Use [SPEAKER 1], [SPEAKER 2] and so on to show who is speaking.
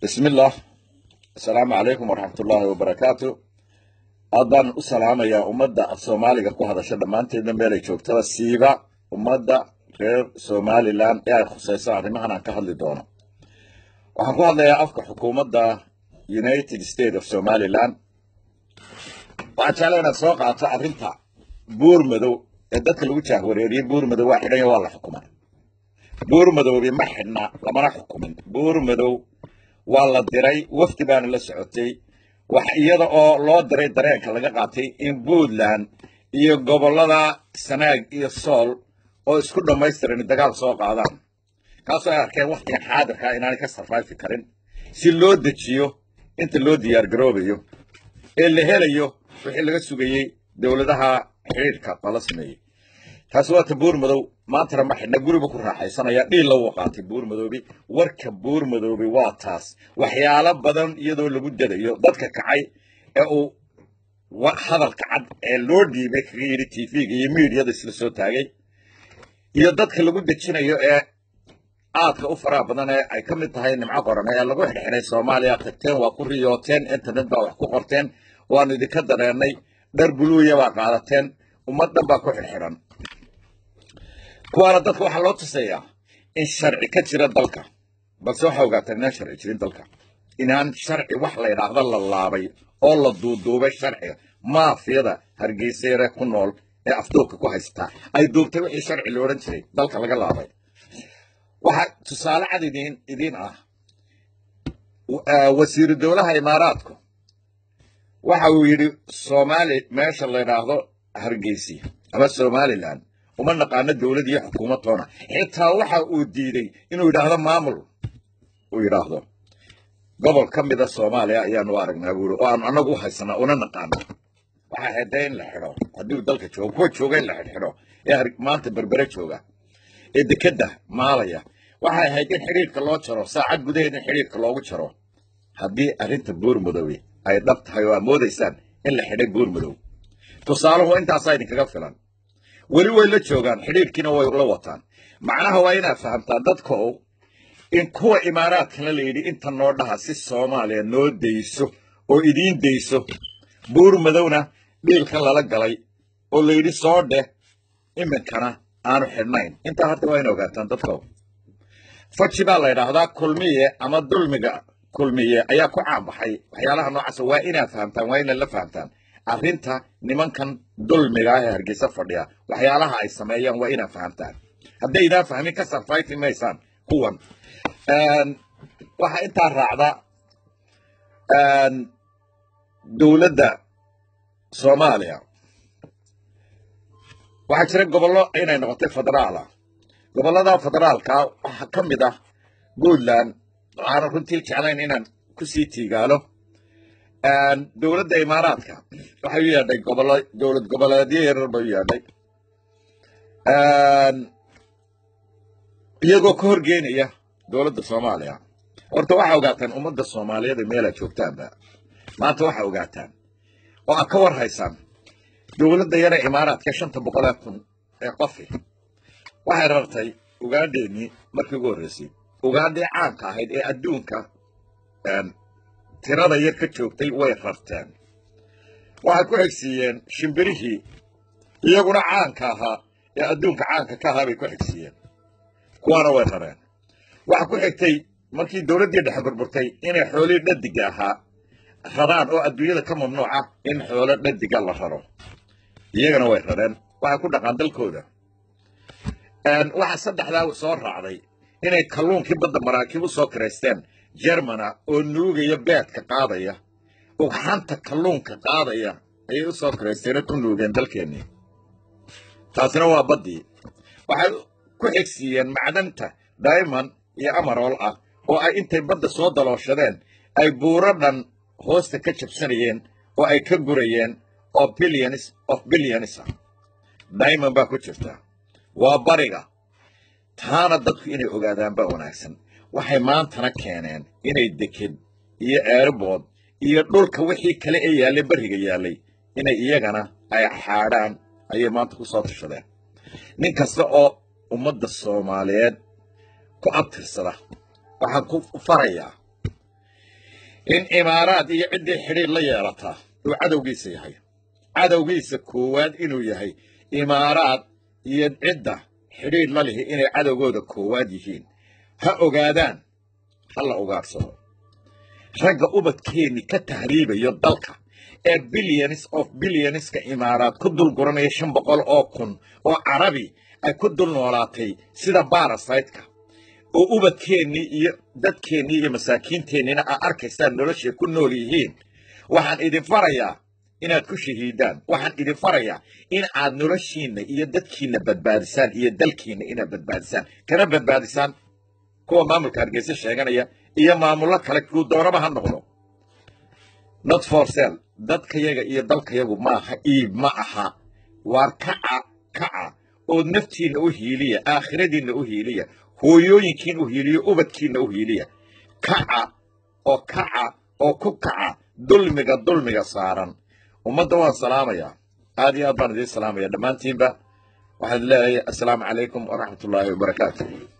[SPEAKER 1] بسم الله. السلام عليكم ورحمة الله وبركاته. أضن السلام يا أمدا الصومالي كوه هذا شد ما أنت نمبري شوكتها سيبا أمدا غير صومالي لان يا خصيصة ما أنا كهل دونا وحكوا هذا يا أفك حكومة دا United States of Somaliland وعشان سوق عطارنتا بور مدو يدك الوجه وريري بور مدو واحد يوالله حكومة بور مدو بمحنا لما نحكم بور مدو والله دري وفد بان la socotay wax iyada oo loo diray dareenka laga qaatay in Puntland iyo gobolada Sanaag iyo Sool oo isku dhameystiran dagaal soo qaadaan kaas ay arkeen waqtiga xaadirka inaan ka sarfaafi karin si loo dejiyo inta loo diyaar garoobayo ee la helayo wixii laga sugayay dawladaha xiriirka la sameeyay taas waa tabuur madow maanta ma xidna guriga ku raaxaysanaya dhil la waqaatay buur madoobi warka buur madoobi waa taas waxyaalo badan iyadoo lagu dadayo dadka kacay ee uu hadalka cad ee loo dhiibay kaga TV-ga iyo media-da isla soo taagay iyo dadka lagu dajinayo ee aadka u faraha badan ee ay ka mid tahay nimco qoran ee lagu xidhay Soomaaliya tagteen waa ku riyooteen internet baa wax ku qorteen waan idinka dareenay dhar buluuya waa qaadateen ummadan baa ku xidhan kuwaana dadka waxa loo tusayaa in sharci ka jira dalka balse waxa ogaataan in sharci jirin dalka inaan sharci wax la yiraahdo la laabay oo la duuduubay sharciga maafiyada hargeysa ku nool ee afduubka ku haysta ay duubtay wixii sharci loo oran jiray dalka laga laabay waxa tusaale cad idin ah wasiiru dawlaha imaaraadku waxa uu yiri Soomaali meesha la yiraahdo hargeysa ama Somaliland وما نقعنا الدولة دي حكومة تونا حتى وحا وديدي إنه يراهضا مامل ويراهضا قبل كم بدا الصوماليا يا نوارقنا يقولوا وأنا أقول حيثنا ونا نقعنا وحا هدين لحرو هديو دالك تشوغ كو تشوغين لحرو يا هرق ما أنت بربري تشوغا إدي كده ماليا وحا هيدين حريرك الله تشرو ساعد قدين حريرك الله تشرو هدي أرنت بور مدوي أي ضبط حيوان موديسان إلا حريق بور مدو تصالحو انت عصايدك غفلان weli way la joogan xiriirkiina way la wataan macnaha waa inaad fahamtaan dadku in kuwa imaaraadka la leeyahay inta noo dhaha si Soomaaliya noo deyso oo idin deyso buur madowna dhiilka lala galay oo leeyahay soo dheh iminkana aanu xidhnayn inta hadda waa in ogaataan dadku fachi baa la yiraahdaa kulmiye ama dulmiga kulmiye ayaa ku caabaxay waxyaalaha noocaas waa inaad fahamtaan waa in la fahamtaan arrinta nimankan dulmiga ah hargeysa fadhiya waxyaalaha ay sameeyaan waa inaad fahamtaan hadday ina fahmin ka sarfaytin maysan kuwan waxa inta raacda dawladda Soomaaliya waxa jira gobollo inay noqotay federaal gobollada federaalka waxa kamid ah Puntland aan runtii jeclayn inaan ku sii tiigaalo dawladda imaaraadka waxa uu yahay dawlad goboleedyo yar baa yahay iyagoo ka horgeynaya dawladda Soomaaliya horta waxa ogaataan ummadda Soomaaliyeed meel ay joogtaanba maanta waxa ogaataan oo ka war haysan dawladda yar imaaraadka 500,000 ee qof waxay rartay Ugandheeni markii ugu horeysay Ugandhe caanka ahayd ee adduunka tirada yar ka joogtay way rarteen waxa ku xigsiiyeen shimbirihii iyaguna caanka ahaa ee adduunka caanka ka ahaa bay ku xigsiiyeen kuwana way rareen waxa ku xigtay markii dawladda dhexe burburtay inay xoolo dhadig ahaa raraan oo adduunyada ka mamnuuca in xoolo dhadig la raro iyagana way rareen waxa ku dhaqan dalkooda waxa saddexdaa soo raacday inay kalluunkii badda maraakiib u soo kireysteen Germana oo nuugaya beedka qaadaya oo xanta kalluunka qaadaya ay u soo kireysteen ku nuugeen dalkeeni taasina waa badii waxay ku xigsiiyeen macdanta diamond iyo emerald ah oo ay intay badda soo dalooshadeen ay buuradan hoosta ka jabsanayeen oo ay ka gurayeen oo billions diamond baa ku jirta waa bariga taana dadku inay ogaadaan baa wanaagsan waxay maantana keeneen inay deked iyo airport iyo dhulka wixii kale ee yaalay bariga yaalay inay iyagana ay xaadaan ayay maanta ku soo tashadeen nin kasta oo ummadda Soomaaliyeed ku abtirsada waxaan ku farayaa in imaaraad iyo ciddii xidhiir la yeelataa uu cadowgiisa yahay cadowgiisa koowaad inuu yahay imaaraad iyo cidda xidhiir la lihi inay cadowgooda koowaad yihiin ha ogaadaan ha la ugaarsado ragga ubadkeenni ka tahriibayo dalka ee billions imaaraad ku dul guranaya 500 oo kun oo carabi ay ku dul noolaatay sida parasite-ka oo ubadkeenni iyo dadkeenni iyo masaakiinteennina arkaystaan nolosha ku nool yihiin waxaan idin farayaa inaad ku shahiidaan waxaan idin farayaa in aad noloshiina iyo dadkiina badbaadisaan iyo dalkiina inaad badbaadisaan kana badbaadisaan kuwa maamulka Hargeysa sheeganaya iyo maamulo kale ku dooraba ha noqdo not for sale dadkayaga iyo dalkayagu maaha iib ma aha waar kaca oo naftiina u hiiliya aakhiradiina u hiiliya hooyooyinkiina u hiiliya ubadkiina u hiiliya kaca oo ku kaca dulmiga saaran ummadda waan salaamaya aad iyo aad baan idin salaamaya dhammaantiinba waxaan leeyahay assalaamu calaykum waraxmatullaahi wabarakaatuh